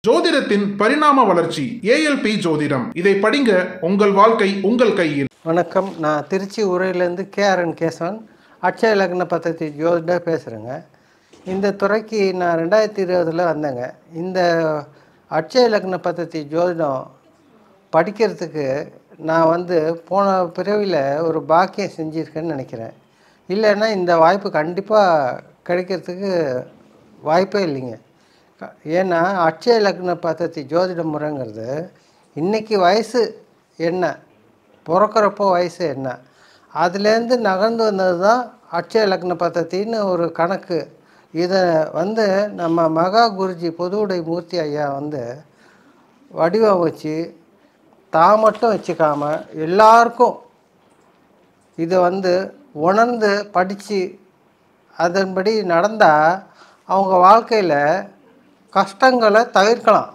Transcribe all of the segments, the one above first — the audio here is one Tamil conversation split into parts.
ஜோதிடத்தின் பரிணாம வளர்ச்சி ஏஎல்பி ஜோதிடம். இதை படிங்க, உங்கள் வாழ்க்கை உங்கள் கையில். வணக்கம், நான் திருச்சி உரையிலேருந்து கேஆர்என் கேசவன், அட்சய லக்ன பத்ததி ஜோதிட பேசுகிறேங்க. இந்த துறைக்கு நான் 2020 வந்தேங்க. இந்த அட்சய லக்ன பத்ததி ஜோதிடம் படிக்கிறதுக்கு நான் போன பிறவியில் ஒரு பாக்கியம் செஞ்சுருக்கேன்னு நினைக்கிறேன். இல்லைன்னா இந்த வாய்ப்பு கண்டிப்பாக கிடைக்கிறதுக்கு வாய்ப்பே இல்லைங்க. ஏன்னா அட்சய லக்ன பத்ததி ஜோதிட முறைங்கிறது இன்றைக்கி வயசு என்ன, பிறக்கிறப்போ வயசு என்ன, அதுலேருந்து நகர்ந்து வந்தது தான் அட்சய லக்ன பத்தத்தின்னு ஒரு கணக்கு. இதை நம்ம மகா குருஜி பொதுவுடை மூர்த்தி ஐயா வடிவம் வச்சு தான் மட்டும் வச்சுக்காமல் எல்லாருக்கும் இதை உணர்ந்து படித்து அதன்படி நடந்தால் அவங்க வாழ்க்கையில் கஷ்டங்களை தவிர்க்கலாம்.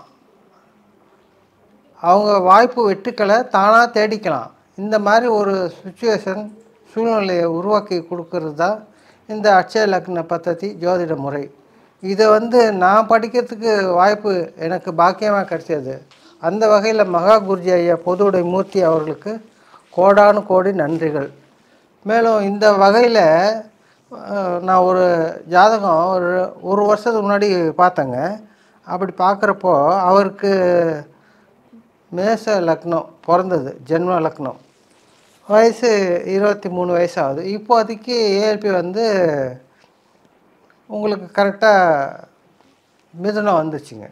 அவங்க வாய்ப்பு வெட்டுக்களை தானாக தேடிக்கலாம். இந்த மாதிரி ஒரு சூழ்நிலையை உருவாக்கி கொடுக்கறது தான் இந்த அட்சய லக்ன பத்ததி ஜோதிட முறை. இதை நான் படிக்கிறதுக்கு வாய்ப்பு எனக்கு பாக்கியமாக கிடைச்சது. அந்த வகையில் மகா குருஜி ஐயா பொதுவுடை மூர்த்தி அவர்களுக்கு கோடானு கோடி நன்றிகள். மேலும் இந்த வகையில் நான் ஒரு ஜாதகம் ஒரு வருஷத்துக்கு முன்னாடி பார்த்தேங்க. அப்படி பார்க்குறப்போ அவருக்கு மேஷ லக்னம் பிறந்தது, ஜென்ம லக்னம், வயசு 23 வயசு ஆகுது. இப்போதைக்கு ஏஎல்பி உங்களுக்கு கரெக்டாக மிதுனம் வந்துச்சுங்க.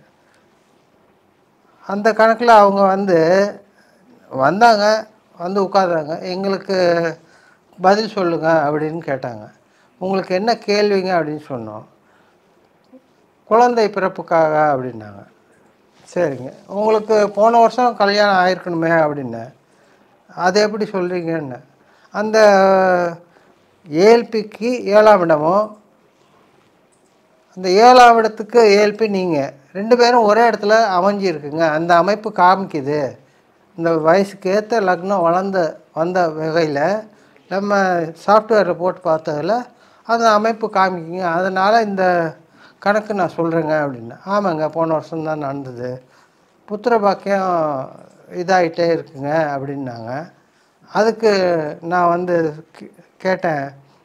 அந்த கணக்கில் அவங்க வந்தாங்க, உட்கார்றாங்க. எங்களுக்கு பதில் சொல்லுங்கள் அப்படின்னு கேட்டாங்க. உங்களுக்கு என்ன கேள்விங்க அப்படின்னு சொன்னோம். குழந்தை பிறப்புக்காக அப்படின்னாங்க. சரிங்க, உங்களுக்கு போன வருஷம் கல்யாணம் ஆயிருக்கணுமே அப்படின்னேன். அதை எப்படி சொல்கிறீங்கன்னு. அந்த ஏஎல்பிக்கு 7ஆம் இடமும் அந்த 7ஆம் இடத்துக்கு ஏஎல்பி நீங்கள் 2 பேரும் ஒரே இடத்துல அமைஞ்சிருக்குங்க. அந்த அமைப்பு காமிக்குது. இந்த வயசுக்கு ஏற்ற லக்னம் வந்த வகையில் நம்ம சாஃப்ட்வேரில் போட்டு பார்த்ததில் அந்த அமைப்பு காமிக்குங்க. அதனால் இந்த கணக்கு நான் சொல்கிறேங்க அப்படின்னு. ஆமாங்க, போன வருஷம் தான் நடந்தது. புத்திர பாக்கியம் இதாகிட்டே இருக்குங்க அப்படின்னாங்க. அதுக்கு நான் கேட்டேன்,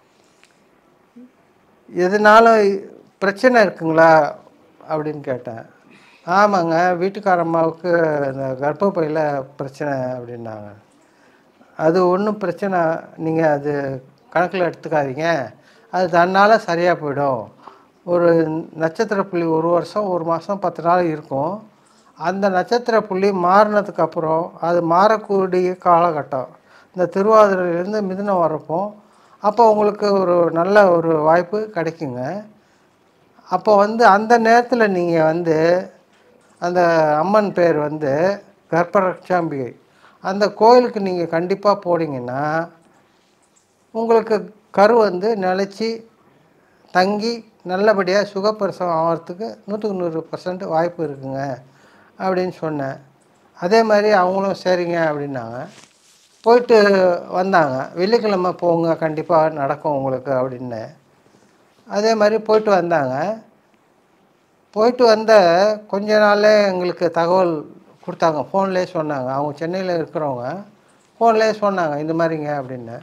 எதனாலும் பிரச்சனை இருக்குங்களா அப்படின்னு கேட்டேன். ஆமாங்க, வீட்டுக்காரம்மாவுக்கு இந்த கர்ப்பப்பையில் பிரச்சனை அப்படின்னாங்க. அது ஒன்றும் பிரச்சனை, நீங்கள் அது கணக்கில் எடுத்துக்காதீங்க, அது தன்னால் சரியாக போயிடும். ஒரு நட்சத்திர புள்ளி 1 வருஷம் 1 மாதம் 10 நாள் இருக்கும். அந்த நட்சத்திர புள்ளி மாறினதுக்கப்புறம் அது மாறக்கூடிய காலகட்டம் இந்த திருவாதிரையிலேருந்து மிதுனம் வரப்போ, அப்போ உங்களுக்கு ஒரு நல்ல ஒரு வாய்ப்பு கிடைக்குங்க. அப்போ அந்த நேரத்தில் நீங்கள் அந்த அம்மன் பேர் கர்ப்பரட்சாம்பிகை, அந்த கோயிலுக்கு நீங்கள் கண்டிப்பாக போனீங்கன்னா உங்களுக்கு கரு நிலைச்சி தங்கி நல்லபடியாக சுகப்பிரசவம் ஆகிறதுக்கு 100க்கு 100% வாய்ப்பு இருக்குங்க அப்படின்னு சொன்னேன். அதே மாதிரி அவங்களும் சரிங்க அப்படின்னாங்க. போயிட்டு வந்தாங்க. வெள்ளிக்கிழமை போங்க, கண்டிப்பாக நடக்கும் உங்களுக்கு அப்படின்னு. அதே மாதிரி போயிட்டு வந்தாங்க. போயிட்டு வந்த கொஞ்ச நாள்லே எங்களுக்கு தகவல் கொடுத்தாங்க. ஃபோன்லேயே சொன்னாங்க. அவங்க சென்னையில் இருக்கிறவங்க ஃபோன்லேயே சொன்னாங்க, இந்த மாதிரிங்க அப்படின்னு.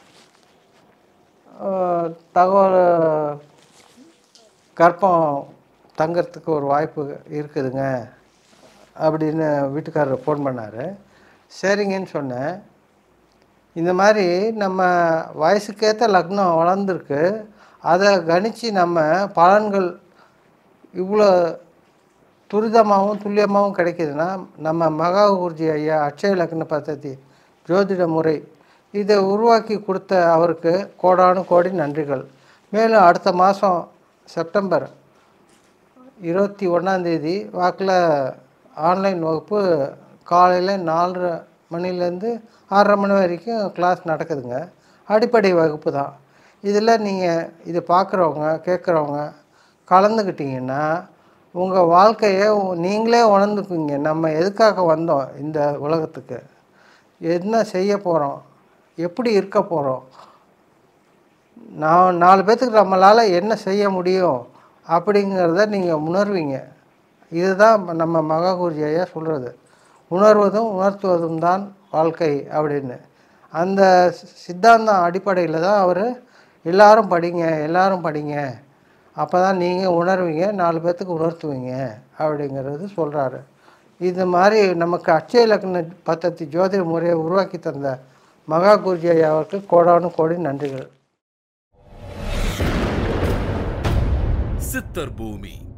தகவல் கர்ப்பம் தங்கிறதுக்கு ஒரு வாய்ப்பு இருக்குதுங்க அப்படின்னு வீட்டுக்காரர் ஃபோன் பண்ணார். சரிங்கன்னு சொன்னேன். இந்த மாதிரி நம்ம வயசுக்கேற்ற லக்னம் வளர்ந்துருக்கு, அதை கணித்து நம்ம பலன்கள் இவ்வளோ துரிதமாகவும் துல்லியமாகவும் கிடைக்கிதுன்னா நம்ம மகா குருஜி ஐயா அட்சய லக்ன பத்ததி ஜோதிட முறை இதை உருவாக்கி கொடுத்த அவருக்கு கோடானு கோடி நன்றிகள். மேலும் அடுத்த மாதம் செப்டம்பர் 21 வாக்கில் ஆன்லைன் வகுப்பு காலையில் 4:30 மணிலேருந்து 6:30 மணி வரைக்கும் கிளாஸ் நடக்குதுங்க. அடிப்படை வகுப்பு தான். இதில் நீங்கள் இது பார்க்குறவங்க கேட்குறவங்க கலந்துக்கிட்டிங்கன்னா உங்கள் வாழ்க்கையை நீங்களே உணர்ந்துக்குவீங்க. நம்ம எதுக்காக வந்தோம் இந்த உலகத்துக்கு, என்ன செய்ய போகிறோம், எப்படி இருக்க போகிறோம், நான் 4 பேர்த்துக்கு நம்மளால் என்ன செய்ய முடியும் அப்படிங்கிறத நீங்கள் உணர்வீங்க. இதுதான் நம்ம மகா குருஜி ஐயா சொல்கிறது. உணர்வதும் உணர்த்துவதும் தான் வாழ்க்கை அப்படின்னு. அந்த சித்தாந்தம் அடிப்படையில் தான் அவர் எல்லாரும் படிங்க, எல்லாரும் படிங்க, அப்போ தான் நீங்கள் உணர்வீங்க, 4 பேர்த்துக்கு உணர்த்துவீங்க அப்படிங்கிறது சொல்கிறாரு. இது மாதிரி நமக்கு அட்சய இலக்கண பத்தத்தி ஜோதிட முறையை உருவாக்கி தந்த மகா குருஜி ஐயா அவருக்கு கோடானு கோடி நன்றிகள். சித்தர் பூமி.